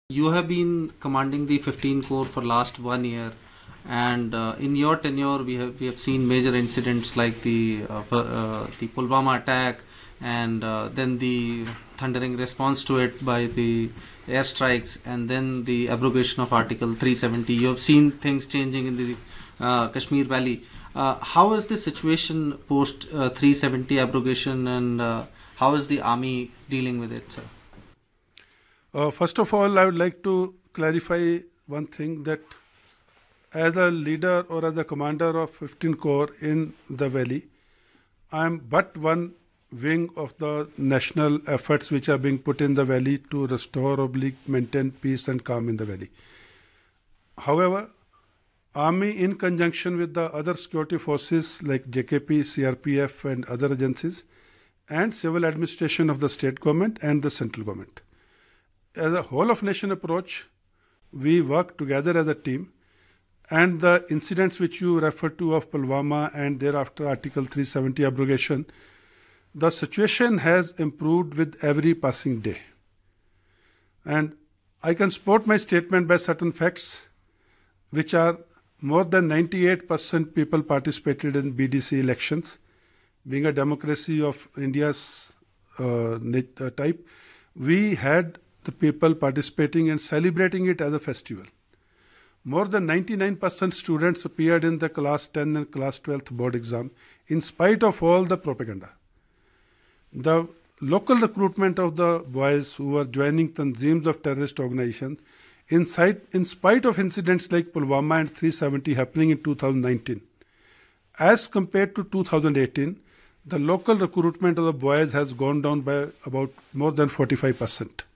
You have been commanding the 15 Corps for last 1 year, and in your tenure, we have seen major incidents like the Pulwama attack, and then the thundering response to it by the airstrikes, and then the abrogation of Article 370. You have seen things changing in the Kashmir Valley. How is the situation post 370 abrogation, and how is the army dealing with it, sir? First of all, I would like to clarify one thing, that as a leader or as a commander of 15 Corps in the valley, I am but one wing of the national efforts which are being put in the valley to restore or maintain peace and calm in the valley. However, Army in conjunction with the other security forces like JKP, CRPF and other agencies, and civil administration of the state government and the central government, as a whole of nation approach, we work together as a team, and the incidents which you referred to of Pulwama and thereafter Article 370 abrogation, the situation has improved with every passing day. And I can support my statement by certain facts, which are more than 98% people participated in BDC elections. Being a democracy of India's type, we had the people participating and celebrating it as a festival. More than 99% students appeared in the class 10 and class 12th board exam in spite of all the propaganda. The local recruitment of the boys who were joining tanzeems of terrorist organizations, in spite of incidents like Pulwama and 370 happening in 2019, as compared to 2018, the local recruitment of the boys has gone down by about more than 45%.